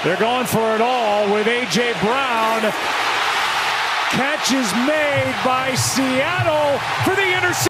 They're going for it all with A.J. Brown. Catch is made by Seattle for the interception.